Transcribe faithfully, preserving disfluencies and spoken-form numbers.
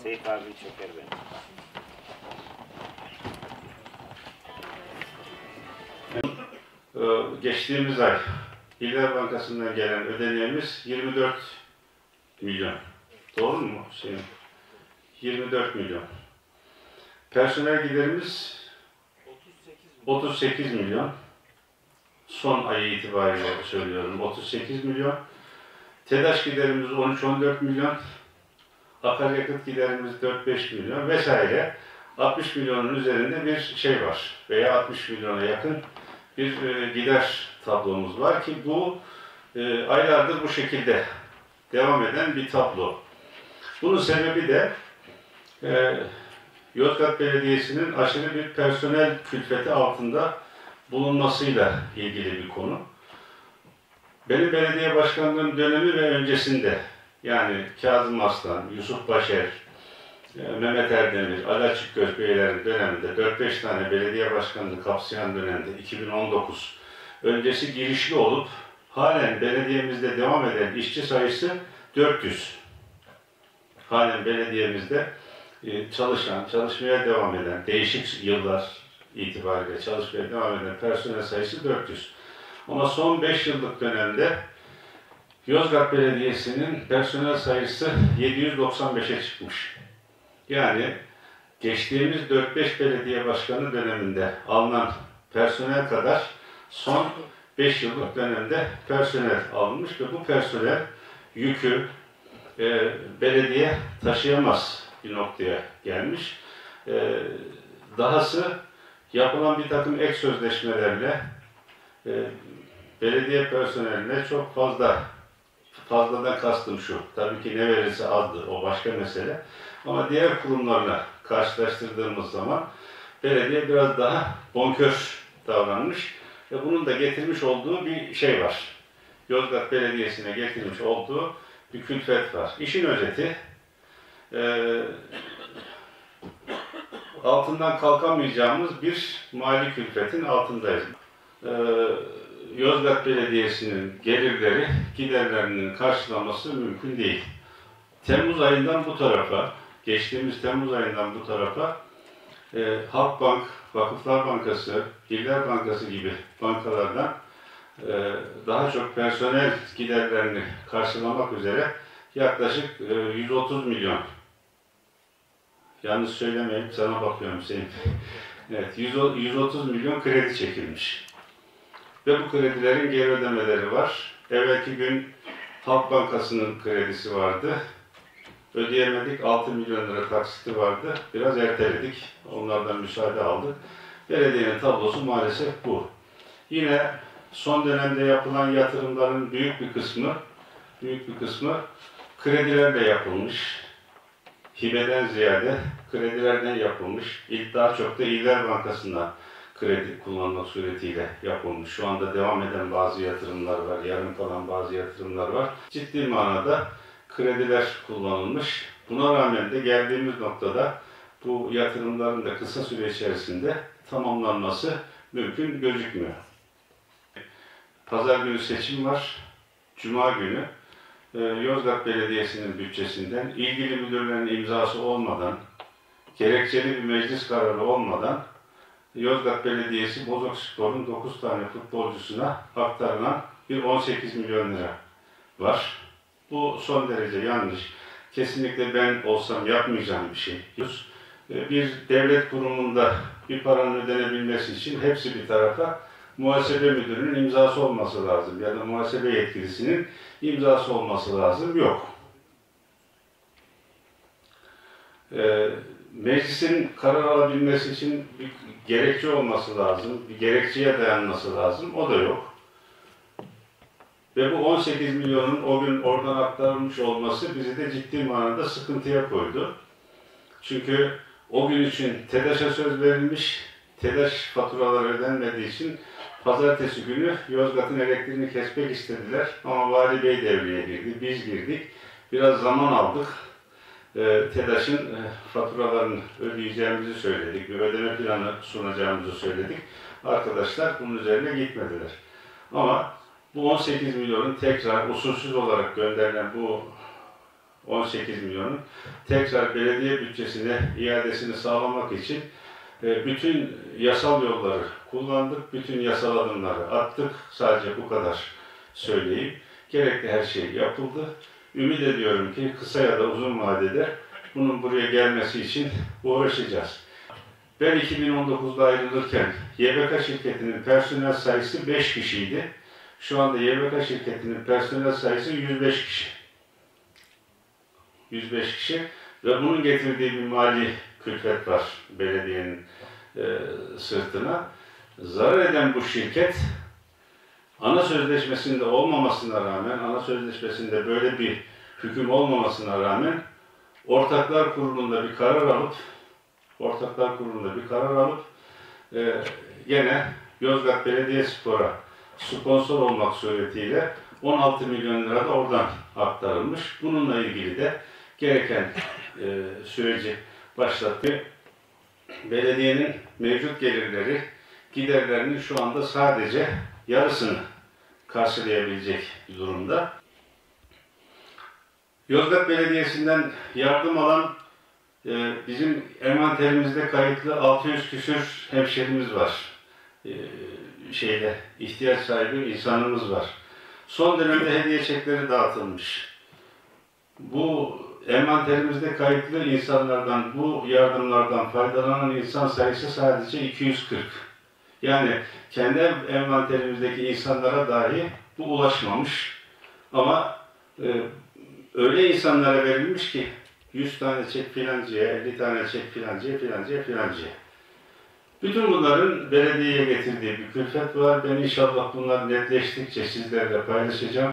Seyit abi çeker beni. Ee, geçtiğimiz ay İller Bankası'ndan gelen ödeneğimiz yirmi dört milyon. Doğru mu? Şey, yirmi dört milyon. Personel giderimiz otuz sekiz milyon. Son ayı itibariyle söylüyorum. otuz sekiz milyon. TEDAŞ giderimiz on üç on dört milyon. Akaryakıt giderimiz dört beş milyon vesaire. altmış milyonun üzerinde bir şey var. Veya altmış milyona yakın bir e, gider tablomuz var ki bu e, aylardır bu şekilde devam eden bir tablo. Bunun sebebi de e, Yozgat Belediyesi'nin aşırı bir personel külfeti altında bulunmasıyla ilgili bir konu. Benim belediye başkanlığım dönemi ve öncesinde, yani Kazım Aslan, Yusuf Başer, Mehmet Erdemir, Ali Açıkgöz Beylerin döneminde dört beş tane belediye başkanlığı kapsayan dönemde iki bin on dokuz öncesi girişli olup halen belediyemizde devam eden işçi sayısı dört yüz. Halen belediyemizde çalışan, çalışmaya devam eden, değişik yıllar itibariyle çalışmaya devam eden personel sayısı dört yüz. Ama son beş yıllık dönemde Yozgat Belediyesi'nin personel sayısı yedi yüz doksan beşe çıkmış. Yani geçtiğimiz dört beş belediye başkanı döneminde alınan personel kadar son beş yıllık dönemde personel alınmış ve bu personel yükü e, belediye taşıyamaz bir noktaya gelmiş. E, dahası yapılan bir takım ek sözleşmelerle e, belediye personeline çok fazla, fazladan kastım şu, tabii ki ne verirse azdır, o başka mesele. Ama diğer kurumlarla karşılaştırdığımız zaman belediye biraz daha bonkör davranmış ve bunun da getirmiş olduğu bir şey var. Yozgat Belediyesi'ne getirmiş olduğu bir külfet var. İşin özeti, e, altından kalkamayacağımız bir mali külfetin altındayız. E, Yozgat Belediyesi'nin gelirleri, giderlerinin karşılaması mümkün değil. Temmuz ayından bu tarafa, geçtiğimiz Temmuz ayından bu tarafa e, Halkbank, Vakıflar Bankası, İller Bankası gibi bankalardan e, daha çok personel giderlerini karşılamak üzere yaklaşık e, yüz otuz milyon. Yalnız söylemeyip sana bakıyorum Hüseyin. Evet, yüz otuz milyon kredi çekilmiş. Ve bu kredilerin geri ödemeleri var. Evvelki gün Halk Bankası'nın kredisi vardı. Ödeyemedik, altı milyon lira taksiti vardı. Biraz erteledik. Onlardan müsaade aldık. Belediyenin tablosu maalesef bu. Yine son dönemde yapılan yatırımların büyük bir kısmı, büyük bir kısmı kredilerle yapılmış. Hibeden ziyade kredilerden yapılmış. İlk daha çok da İller Bankası'ndan kredi kullanmak suretiyle yapılmış. Şu anda devam eden bazı yatırımlar var, yarım kalan bazı yatırımlar var. Ciddi manada krediler kullanılmış. Buna rağmen de geldiğimiz noktada bu yatırımların da kısa süre içerisinde tamamlanması mümkün gözükmüyor. Pazar günü seçim var. Cuma günü Yozgat Belediyesi'nin bütçesinden ilgili müdürlerin imzası olmadan, gerekçeli bir meclis kararı olmadan Yozgat Belediyesi Bozokspor'un dokuz tane futbolcusuna aktarılan bir on sekiz milyon lira var. Bu son derece yanlış. Kesinlikle ben olsam yapmayacağım bir şey. Bir devlet kurumunda bir paranın ödenebilmesi için hepsi bir tarafa, muhasebe müdürünün imzası olması lazım ya da muhasebe yetkilisinin imzası olması lazım. Yok. Ee, meclisin karar alabilmesi için bir gerekçe olması lazım, bir gerekçeye dayanması lazım. O da yok. Ve bu on sekiz milyonun o gün oradan aktarılmış olması bizi de ciddi manada sıkıntıya koydu. Çünkü o gün için TEDAŞ'a söz verilmiş, TEDAŞ faturaları ödenmediği için pazartesi günü Yozgat'ın elektriğini kesmek istediler. Ama Vali Bey devreye girdi, biz girdik. Biraz zaman aldık. E, TEDAŞ'ın e, faturalarını ödeyeceğimizi söyledik, bir ödeme planı sunacağımızı söyledik. Arkadaşlar bunun üzerine gitmediler. Ama bu on sekiz milyonun tekrar usulsüz olarak gönderilen bu on sekiz milyonun tekrar belediye bütçesine iadesini sağlamak için e, bütün yasal yolları kullandık, bütün yasal adımları attık. Sadece bu kadar söyleyeyim. Gerekli her şey yapıldı. Ümit ediyorum ki kısa ya da uzun vadede bunun buraya gelmesi için uğraşacağız. Ben iki bin on dokuzda ayrılırken Y B K şirketinin personel sayısı beş kişiydi. Şu anda Y B K şirketinin personel sayısı yüz beş kişi. yüz beş kişi ve bunun getirdiği bir mali külfet var belediyenin e, sırtına. Zarar eden bu şirket ana sözleşmesinde olmamasına rağmen, ana sözleşmesinde böyle bir hüküm olmamasına rağmen Ortaklar Kurulu'nda bir karar alıp Ortaklar Kurulu'nda bir karar alıp e, gene Yozgat Belediyespor'a sponsor olmak suretiyle on altı milyon lira da oradan aktarılmış. Bununla ilgili de gereken e, süreci başlattı. Belediyenin mevcut gelirleri, giderlerinin şu anda sadece yarısını karşılayabilecek bir durumda. Yozgat Belediyesi'nden yardım alan e, bizim envanterimizde kayıtlı altı yüz küsür hemşerimiz var. E, şeyde ihtiyaç sahibi insanımız var. Son dönemde hediye çekleri dağıtılmış. Bu envanterimizde kayıtlı insanlardan, bu yardımlardan faydalanan insan sayısı sadece iki yüz kırk. Yani kendi envanterimizdeki insanlara dahi bu ulaşmamış. Ama e, öyle insanlara verilmiş ki yüz tane çek filancıya, elli tane çek filancıya, filancıya, filancıya. Bütün bunların belediyeye getirdiği bir külfet var. Ben inşallah bunlar netleştikçe sizlerle paylaşacağım.